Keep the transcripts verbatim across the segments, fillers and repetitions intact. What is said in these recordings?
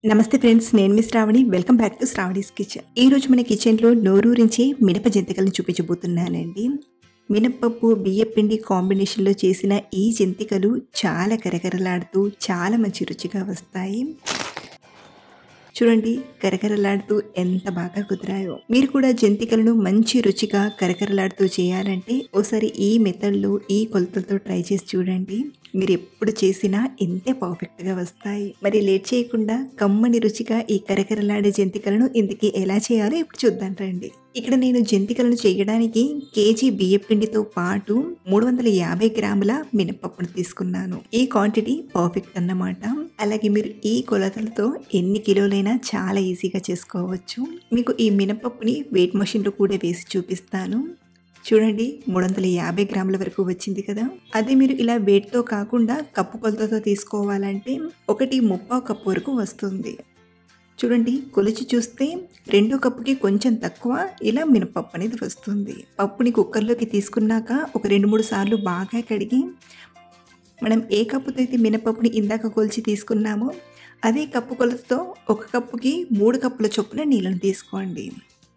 నమస్తే ఫ్రెండ్స్, నేను మీ Sravani. Welcome back to Sravani's kitchen. ఈ రోజు మన కిచెన్లో నోరూరించే మినప జంతికలను చూపించబోతున్నానండి. మినపప్పు బియ్యపిండి కాంబినేషన్లో చేసిన ఈ జంతికలు చాలా కరకరలాడుతూ చాలా మంచి రుచిగా వస్తాయి. చూడండి, కరకరలాడుతూ ఎంత బాగా కుదిరాయో. మీరు కూడా జంతికలను మంచి రుచిగా కరకరలాడుతూ చేయాలంటే ఒకసారి ఈ మెథడ్లో ఈ కొలతలతో ట్రై చేసి చూడండి. మీరు ఎప్పుడు చేసినా ఇంతే పర్ఫెక్ట్గా వస్తాయి. మరి లేట్ చేయకుండా కమ్మని రుచిగా ఈ కరకరలాడే జంతికలను ఇంతకీ ఎలా చేయాలో ఇప్పుడు చూద్దాం రండి. ఇక్కడ నేను జంతికలను చేయడానికి కేజీ బియ్యపిండితో పాటు మూడు వందల యాభై గ్రాముల మినపప్పును తీసుకున్నాను. ఈ క్వాంటిటీ పర్ఫెక్ట్ అన్నమాట. అలాగే మీరు ఈ కొలతలతో ఎన్ని కిలోలైనా చాలా ఈజీగా చేసుకోవచ్చు. మీకు ఈ మినపప్పుని వెయిట్ మెషిన్లో కూడా వేసి చూపిస్తాను. చూడండి, మూడు వందల యాభై గ్రాముల వరకు వచ్చింది కదా. అదే మీరు ఇలా వెయిట్తో కాకుండా కప్పు కొలతతో తీసుకోవాలంటే ఒకటి ముప్పావు కప్పు వరకు వస్తుంది. చూడండి, కొలిచి చూస్తే రెండో కప్పుకి కొంచెం తక్కువ ఇలా మినపప్పు అనేది వస్తుంది. పప్పుని కుక్కర్లోకి తీసుకున్నాక ఒక రెండు మూడు సార్లు బాగా కడిగి మనం ఏ కప్పుతో అయితే మినపప్పుని ఇందాక కొలిచి తీసుకున్నామో అదే కప్పు కొలతతో ఒక కప్పుకి మూడు కప్పుల చొప్పున నీళ్ళని తీసుకోండి.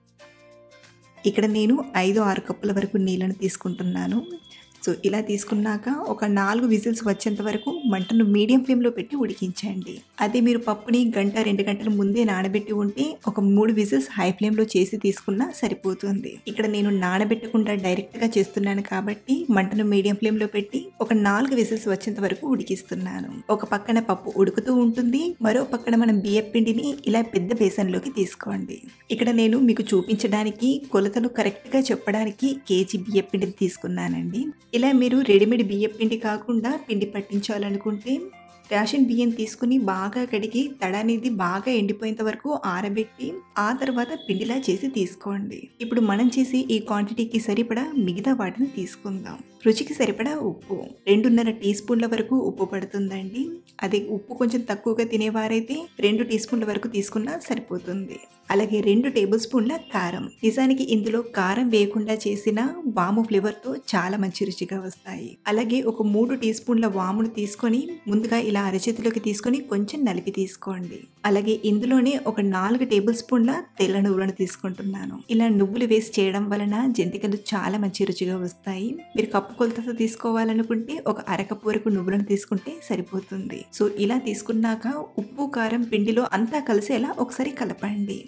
ఇక్కడ నేను ఐదు ఆరు కప్పుల వరకు నీళ్ళను తీసుకుంటున్నాను. సో ఇలా తీసుకున్నాక ఒక నాలుగు విజిల్స్ వచ్చేంత వరకు మంటను మీడియం ఫ్లేమ్లో పెట్టి ఉడికించండి. అదే మీరు పప్పుని గంట రెండు గంటల ముందే నానబెట్టి ఉంటే ఒక మూడు విజిల్స్ హై ఫ్లేమ్లో చేసి తీసుకున్నా సరిపోతుంది. ఇక్కడ నేను నానబెట్టకుండా డైరెక్ట్గా చేస్తున్నాను కాబట్టి మంటను మీడియం ఫ్లేమ్లో పెట్టి ఒక నాలుగు విజిల్స్ వచ్చేంత వరకు ఉడికిస్తున్నాను. ఒక పక్కన పప్పు ఉడుకుతూ ఉంటుంది, మరో పక్కన మనం బియ్యం పిండిని ఇలా పెద్ద బేసన్లోకి తీసుకోండి. ఇక్కడ నేను మీకు చూపించడానికి కొలతలు కరెక్ట్గా చెప్పడానికి కేజీ బియ్యం పిండిని తీసుకున్నానండి. ఇలా మీరు రెడీమేడ్ బియ్యం పిండి కాకుండా పిండి పట్టించాలనుకుంటే రేషన్ బియ్యం తీసుకుని బాగా కడిగి తడ అనేది బాగా ఎండిపోయేంత వరకు ఆరబెట్టి ఆ తర్వాత పిండిలా చేసి తీసుకోండి. ఇప్పుడు మనం చేసి ఈ క్వాంటిటీకి సరిపడా మిగతా వాటిని తీసుకుందాం. రుచికి సరిపడా ఉప్పు రెండున్నర టీ స్పూన్ల వరకు ఉప్పు పడుతుందండి. అదే ఉప్పు కొంచెం తక్కువగా తినేవారైతే రెండు టీ స్పూన్ల వరకు తీసుకున్నా సరిపోతుంది. అలాగే రెండు టేబుల్ స్పూన్ల కారం. నిజానికి ఇందులో కారం వేయకుండా చేసిన వాము ఫ్లేవర్తో చాలా మంచి రుచిగా వస్తాయి. అలాగే ఒక మూడు టీ స్పూన్ల వామును తీసుకొని ముందుగా ఇలా అరచేతిలోకి తీసుకొని కొంచెం నలిపి తీసుకోండి. అలాగే ఇందులోనే ఒక నాలుగు టేబుల్ స్పూన్ల తెల్ల నువ్వులను తీసుకుంటున్నాను. ఇలా నువ్వులు వేసి చేయడం వలన జంతికలు చాలా మంచి రుచిగా వస్తాయి. మీరు కప్పు కొలతతో తీసుకోవాలనుకుంటే ఒక అరకప్పు వరకు నువ్వులను తీసుకుంటే సరిపోతుంది. సో ఇలా తీసుకున్నాక ఉప్పు కారం పిండిలో అంతా కలిసేలా ఒకసారి కలపండి.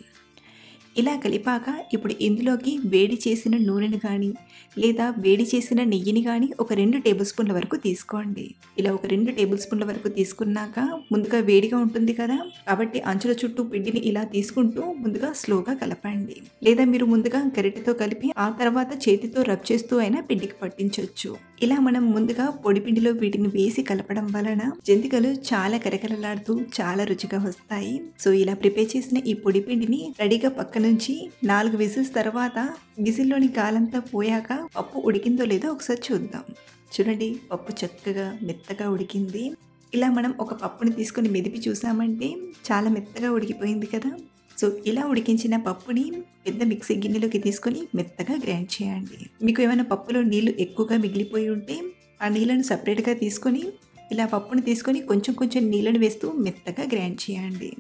ఇలా కలిపాక ఇప్పుడు ఇందులోకి వేడి చేసిన నూనెను కానీ లేదా వేడి చేసిన నెయ్యిని కానీ ఒక రెండు టేబుల్ స్పూన్ల వరకు తీసుకోండి. ఇలా ఒక రెండు టేబుల్ స్పూన్ల వరకు తీసుకున్నాక ముందుగా వేడిగా ఉంటుంది కదా, కాబట్టి అంచుల చుట్టూ పిండిని ఇలా తీసుకుంటూ ముందుగా స్లోగా కలపండి. లేదా మీరు ముందుగా గరిటెతో కలిపి ఆ తర్వాత చేతితో రబ్ చేస్తూ అయినా పిండికి పట్టించవచ్చు. ఇలా మనం ముందుగా పొడి పిండిలో వీటిని వేసి కలపడం వలన జంతికలు చాలా కరకరలాడుతూ చాలా రుచిగా వస్తాయి. సో ఇలా ప్రిపేర్ చేసిన ఈ పొడి పిండిని రెడీగా పక్క నుంచి నాలుగు విజిల్స్ తర్వాత విజిల్లోని గాలంతా పోయాక పప్పు ఉడికిందో లేదో ఒకసారి చూద్దాం. చూడండి, పప్పు చక్కగా మెత్తగా ఉడికింది. ఇలా మనం ఒక పప్పుని తీసుకొని మెదిపి చూసామంటే చాలా మెత్తగా ఉడికిపోయింది కదా. సో ఇలా ఉడికించిన పప్పుని పెద్ద మిక్సీ గిన్నెలోకి తీసుకొని మెత్తగా గ్రైండ్ చేయండి. మీకు ఏమైనా పప్పులో నీళ్లు ఎక్కువగా మిగిలిపోయి ఉంటే ఆ నీళ్ళను సపరేట్గా తీసుకొని ఇలా పప్పుని తీసుకొని కొంచెం కొంచెం నీళ్ళను వేస్తూ మెత్తగా గ్రైండ్ చేయండి.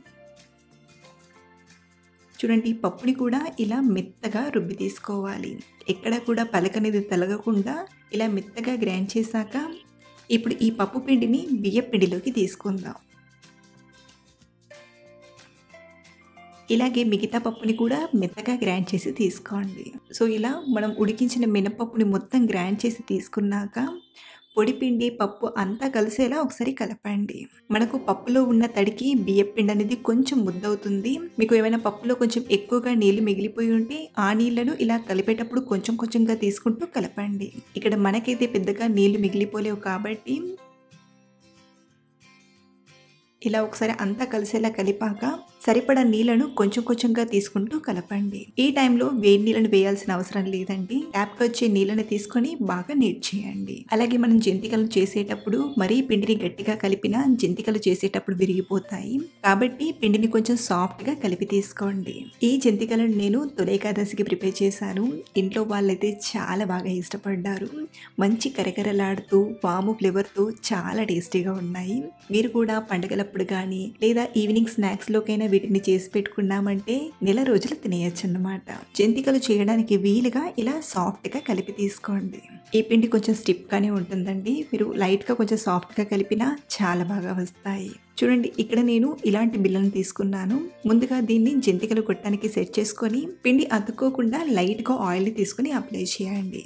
చూడండి, పప్పుని కూడా ఇలా మెత్తగా రుబ్బి తీసుకోవాలి. ఎక్కడ కూడా పలకనేది తలగకుండా ఇలా మెత్తగా గ్రైండ్ చేశాక ఇప్పుడు ఈ పప్పు పిండిని బియ్యం పిండిలోకి తీసుకుందాం. ఇలాగే మిగతా పప్పుని కూడా మెత్తగా గ్రైండ్ చేసి తీసుకోండి. సో ఇలా మనం ఉడికించిన మినపప్పుని మొత్తం గ్రైండ్ చేసి తీసుకున్నాక పొడి పిండి పప్పు అంతా కలిసేలా ఒకసారి కలపండి. మనకు పప్పులో ఉన్న తడికి బియ్యం పిండి అనేది కొంచెం ముద్దవుతుంది. మీకు ఏమైనా పప్పులో కొంచెం ఎక్కువగా నీళ్లు మిగిలిపోయి ఉంటే ఆ నీళ్లను ఇలా కలిపేటప్పుడు కొంచెం కొంచెంగా తీసుకుంటూ కలపండి. ఇక్కడ మనకైతే పెద్దగా నీళ్లు మిగిలిపోలేవు కాబట్టి ఇలా ఒకసారి అంతా కలిసేలా కలిపాక సరిపడా నీళ్లను కొంచెం కొంచెంగా తీసుకుంటూ కలపండి. ఈ టైంలో వేడి నీళ్ళను వేయాల్సిన అవసరం లేదండి. ట్యాప్కి వచ్చే నీళ్ళని తీసుకొని బాగా నీట్ చేయండి. అలాగే మనం జంతికలు చేసేటప్పుడు మరీ పిండిని గట్టిగా కలిపినా జంతికలు చేసేటప్పుడు విరిగిపోతాయి. కాబట్టి పిండిని కొంచెం సాఫ్ట్ గా కలిపి తీసుకోండి. ఈ జంతికలను నేను తొలి ఏకాదశికి ప్రిపేర్ చేశాను. ఇంట్లో వాళ్ళైతే చాలా బాగా ఇష్టపడ్డారు. మంచి కరకరలాడుతూ వాము ఫ్లేవర్ తో చాలా టేస్టీగా ఉన్నాయి. మీరు కూడా పండుగలప్పుడు కానీ లేదా ఈవినింగ్ స్నాక్స్ లోకైనా వీటిని చేసి పెట్టుకున్నామంటే నెల రోజులు తినేయచ్చు అన్నమాట. జంతికలు చేయడానికి వీలుగా ఇలా సాఫ్ట్ గా కలిపి తీసుకోండి. ఈ పిండి కొంచెం స్టిఫ్ గానే ఉంటుందండి. మీరు లైట్ గా కొంచెం సాఫ్ట్ గా కలిపినా చాలా బాగా వస్తాయి. చూడండి, ఇక్కడ నేను ఇలాంటి బిళ్ళను తీసుకున్నాను. ముందుగా దీన్ని జంతికలు కొట్టడానికి సెట్ చేసుకొని పిండి అతుక్కోకుండా లైట్ గా ఆయిల్ తీసుకుని అప్లై చేయండి.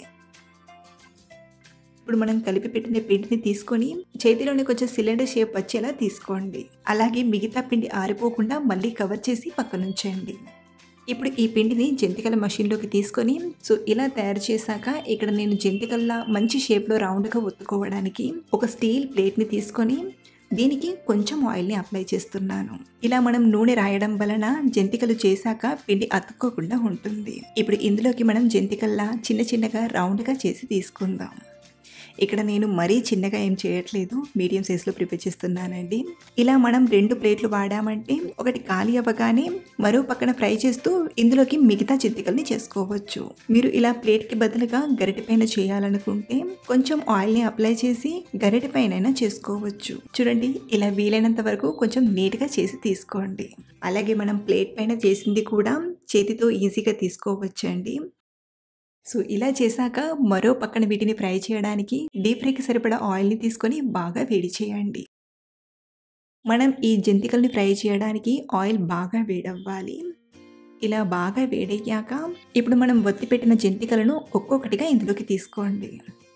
ఇప్పుడు మనం కలిపి పెట్టిన పిండిని తీసుకొని చేతిలోని కొంచెం సిలిండర్ షేప్ వచ్చేలా తీసుకోండి. అలాగే మిగతా పిండి ఆరిపోకుండా మళ్ళీ కవర్ చేసి పక్కనుంచండి. ఇప్పుడు ఈ పిండిని జంతికల మషిన్లోకి తీసుకొని సో ఇలా తయారు చేశాక ఇక్కడ నేను జంతికల్లా మంచి షేప్లో రౌండ్గా ఒత్తుకోవడానికి ఒక స్టీల్ ప్లేట్ని తీసుకొని దీనికి కొంచెం ఆయిల్ని అప్లై చేస్తున్నాను. ఇలా మనం నూనె రాయడం వలన జంతికలు చేశాక పిండి అతుక్కోకుండా ఉంటుంది. ఇప్పుడు ఇందులోకి మనం జంతికల్లా చిన్న చిన్నగా రౌండ్గా చేసి తీసుకుందాం. ఇక్కడ నేను మరీ చిన్నగా ఏం చేయట్లేదు, మీడియం సైజులో ప్రిపేర్ చేస్తున్నానండి. ఇలా మనం రెండు ప్లేట్లు వాడామంటే ఒకటి ఖాళీ అవ్వగానే మరో పక్కన ఫ్రై చేస్తూ ఇందులోకి మిగతా జంతికల్ని చేసుకోవచ్చు. మీరు ఇలా ప్లేట్కి బదులుగా గరిటె పైన చేయాలనుకుంటే కొంచెం ఆయిల్ని అప్లై చేసి గరిటె పైన చేసుకోవచ్చు. చూడండి, ఇలా వీలైనంత వరకు కొంచెం నీట్గా చేసి తీసుకోండి. అలాగే మనం ప్లేట్ పైన చేసింది కూడా చేతితో ఈజీగా తీసుకోవచ్చండి. సో ఇలా చేశాక మరో పక్కన వీటిని ఫ్రై చేయడానికి డీప్ ఫ్రైకి సరిపడా ఆయిల్ని తీసుకొని బాగా వేడి చేయండి. మనం ఈ జంతికల్ని ఫ్రై చేయడానికి ఆయిల్ బాగా వేడవ్వాలి. ఇలా బాగా వేడయ్యాక ఇప్పుడు మనం ఒత్తి పెట్టిన జంతికలను ఒక్కొక్కటిగా ఇందులోకి తీసుకోండి.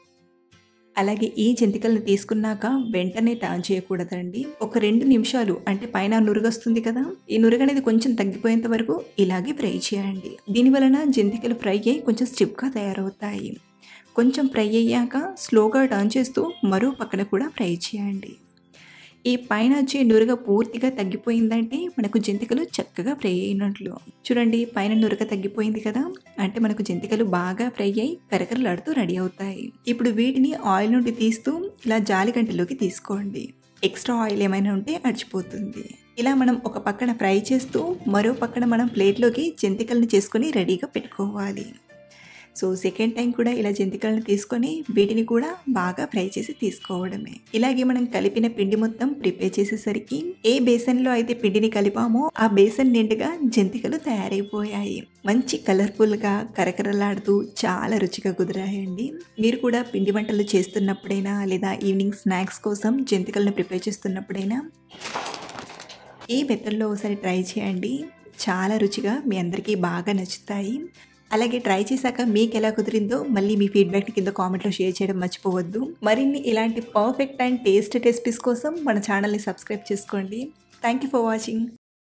అలాగే ఈ జంతికలను తీసుకున్నాక వెంటనే టర్న్ చేయకూడదండి. ఒక రెండు నిమిషాలు అంటే పైన నురుగొస్తుంది కదా, ఈ నురుగు అనేది కొంచెం తగ్గిపోయేంత వరకు ఇలాగే ఫ్రై చేయండి. దీని వలన జంతికలు ఫ్రై అయ్యి కొంచెం స్టిఫ్గా తయారవుతాయి. కొంచెం ఫ్రై అయ్యాక స్లోగా టర్న్ చేస్తూ మరో పక్కన కూడా ఫ్రై చేయండి. ఈ పైన వచ్చే నురుగ పూర్తిగా తగ్గిపోయిందంటే మనకు జంతికలు చక్కగా ఫ్రై అయినట్లు. చూడండి, పైన నురుగ తగ్గిపోయింది కదా, అంటే మనకు జంతికలు బాగా ఫ్రై అయ్యి కరకరలాడుతూ రెడీ అవుతాయి. ఇప్పుడు వీటిని ఆయిల్ నుండి తీస్తూ ఇలా జాలిగంటలోకి తీసుకోండి. ఎక్స్ట్రా ఆయిల్ ఏమైనా ఉంటే అడిచిపోతుంది. ఇలా మనం ఒక పక్కన ఫ్రై చేస్తూ మరో పక్కన మనం ప్లేట్లోకి జంతికలను చేసుకొని రెడీగా పెట్టుకోవాలి. సో సెకండ్ టైం కూడా ఇలా జంతికలను తీసుకొని వీటిని కూడా బాగా ఫ్రై చేసి తీసుకోవడమే. ఇలాగే మనం కలిపిన పిండి మొత్తం ప్రిపేర్ చేసేసరికి ఏ బేసన్లో అయితే పిండిని కలిపామో ఆ బేసన్ నిండుగా జంతికలు తయారైపోయాయి. మంచి కలర్ఫుల్గా కరకరలాడుతూ చాలా రుచిగా కుదిరాయండి. మీరు కూడా పిండి వంటలు చేస్తున్నప్పుడైనా లేదా ఈవినింగ్ స్నాక్స్ కోసం జంతికలను ప్రిపేర్ చేస్తున్నప్పుడైనా ఈ మెథడ్లో ఒకసారి ట్రై చేయండి. చాలా రుచిగా మీ అందరికీ బాగా నచ్చుతాయి. అలాగే ట్రై చేశాక మీకు ఎలా కుదిరిందో మళ్ళీ మీ ఫీడ్బ్యాక్ని కింద కామెంట్లో షేర్ చేయడం మర్చిపోవద్దు. మరిన్ని ఇలాంటి పర్ఫెక్ట్ అండ్ టేస్ట్ రెసిపీస్ కోసం మన ఛానల్ని సబ్స్క్రైబ్ చేసుకోండి. Thank you for watching.